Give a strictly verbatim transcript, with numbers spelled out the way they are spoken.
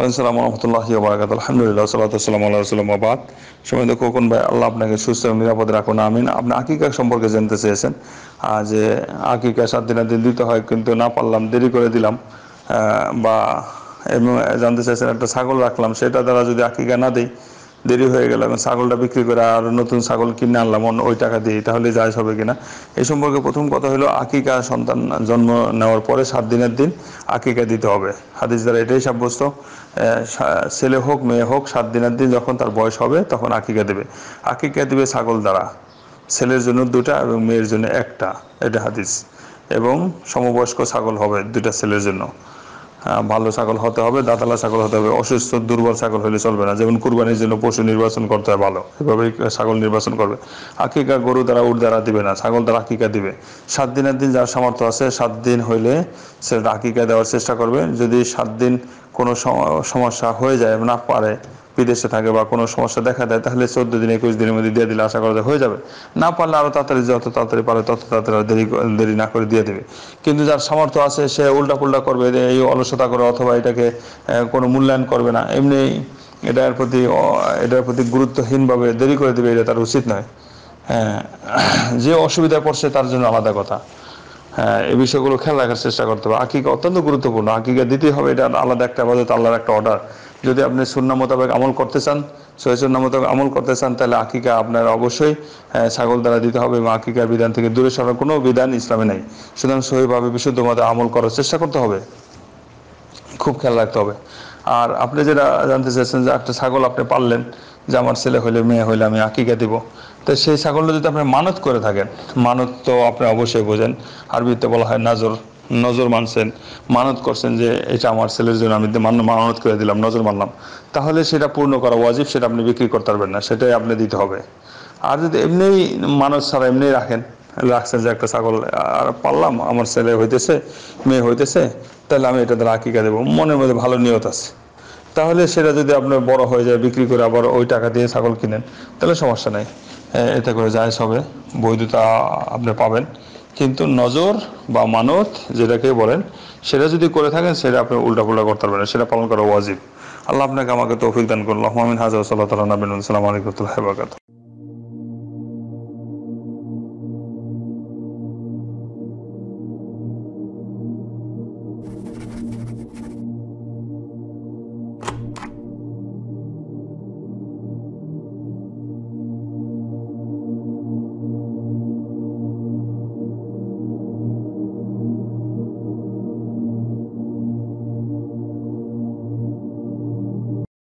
আসসালামু রহমতুল্লাহি ওয়া বারাকাতুহু। আলহামদুলিল্লাহ, সালাতু ওয়াসসালামু আলা রাসূলিল্লাহ ওয়া বাদ। সম্মানিত খোকন ভাই, আল্লাহ আপনাকে সুস্থ এবং নিরাপদে রাখুন, আমিন। আপনি আকিকা সম্পর্কে জানতে চেয়েছেন যে আকিকা সাত দিনের দিন দিতে হয়, কিন্তু না পারলাম, দেরি করে দিলাম, বা এবং জানতে চাইছেন একটা ছাগল রাখলাম, সেটা দ্বারা যদি আকিকা না দিই, দেরি হয়ে গেল এবং ছাগলটা বিক্রি করে আর নতুন ছাগল কিনে আনলাম ওই টাকা দিয়ে, তাহলে জায়েজ হবে কিনা। এই সম্পর্কে প্রথম কথা হলো, আকিকা সন্তান জন্ম নেওয়ার পরে সাত দিনের দিন আকিকা দিতে হবে। হাদিস দ্বারা এটাই সাব্যস্ত, ছেলে হোক মেয়ে হোক, সাত দিনের দিন যখন তার বয়স হবে তখন আকিকা দেবে। আকিকা দিবে ছাগল দ্বারা, ছেলের জন্য দুটা এবং মেয়ের জন্য একটা, এটা হাদিস। এবং সমবয়স্ক ছাগল হবে দুটা ছেলের জন্য। ভালো ছাগল হতে হবে, দাঁতালা ছাগল হতে হবে, অসুস্থ দুর্বল ছাগল হলে চলবে না। যেমন কুরবানির জন্য পশু নির্বাচন করতে হয় ভালো, এভাবেই ছাগল নির্বাচন করবে। আকিকা গরু দ্বারা উট দ্বারা দিবে না, ছাগল দ্বারা আকিকা দিবে। সাত দিনের দিন যার সামর্থ্য আছে, সাত দিন হইলে সে আকিকা দেওয়ার চেষ্টা করবে। যদি সাত দিন কোনো সমস্যা হয়ে যায়, না পারে, বিদেশে থাকে বা কোনো সমস্যা দেখা দেয়, তাহলে চোদ্দ দিন একুশ দিনের মধ্যে দিয়ে দিলে আশা করা যায় হয়ে যাবে। না পারলে আরও তাড়াতাড়ি, যত তাড়াতাড়ি পারে তত তাড়াতাড়ি দেরি দেরি না করে দিয়ে দেবে। কিন্তু যার সামর্থ্য আছে সে উল্টা পুল্টা করবে, এই অলসতা করে, অথবা এটাকে কোনো মূল্যায়ন করবে না, এমনি এটার প্রতি এটার প্রতি গুরুত্বহীনভাবে দেরি করে দেবে, এটা তার উচিত নয়। হ্যাঁ, যে অসুবিধায় পড়ছে তার জন্য আলাদা কথা। হ্যাঁ, এই বিষয়গুলো খেয়াল রাখার চেষ্টা করতে হবে। আকিকা অত্যন্ত গুরুত্বপূর্ণ, আকিকা দিতেই হবে, এটা আলাদা একটা ইবাদত, আল্লাহর একটা অর্ডার। যদি আপনি সুন্নাহ মোতাবেক আমল করতে চান, সহিহ সুন্নাহ মোতাবেক আমল করতে চান, তাহলে আকিকা আপনার অবশ্যই ছাগল দ্বারা দিতে হবে, এবং আকিকার বিধান থেকে দূরে সরার কোনো বিধান ইসলামে নেই। সুতরাং সহিভাবে বিশুদ্ধ মতে আমল করার চেষ্টা করতে হবে, খুব খেয়াল রাখতে হবে। আর আপনি যেটা জানতে চাইছেন যে একটা ছাগল আপনি পাললেন, যে আমার ছেলে হইলে মেয়ে হইলে আমি আকিকা দিব, তো সেই ছাগলটা যদি আপনি মানত করে থাকেন, মানত তো আপনি অবশ্যই বোঝেন, আরবিতে বলা হয় নজর, নজর মানছেন, মানত করছেন যে এটা আমার ছেলের জন্য আমি মানত করে দিলাম, নজর মানলাম, তাহলে সেটা পূর্ণ করা ওয়াজিব, সেটা আপনি বিক্রি করতে পারবেন না, সেটাই আপনি দিতে হবে। আর যদি এমনিই মানত ছাড়া এমনি রাখেন, রাখছেন যে একটা ছাগল আর পারলাম, আমার ছেলে হইতেছে মেয়ে হইতেছে, তাহলে আমি এটা দ্বারা আকিকা দেবো, মনের মধ্যে ভালো নিয়ত আছে, তাহলে সেটা যদি আপনার বড় হয়ে যায়, বিক্রি করে আবার ওই টাকা দিয়ে ছাগল কিনেন, তাহলে সমস্যা নেই, এতে করে জায়েজ হবে, বৈধতা আপনি পাবেন। কিন্তু নজর বা মানত যেটাকে বলেন, সেটা যদি করে থাকেন, সেটা আপনি উল্টাপুল্টা করতে পারবেন না, সেটা পালন করা ওয়াজিব। আল্লাহ আপনাকে আমাকে তৌফিক দান করুন। আমিন। হাজা সাল্লাল্লাহু আলাইহি ওয়া সাল্লাম। আসসালামু আলাইকুম ওয়া রাহমাতুল্লাহি ওয়া বারাকাতুহু।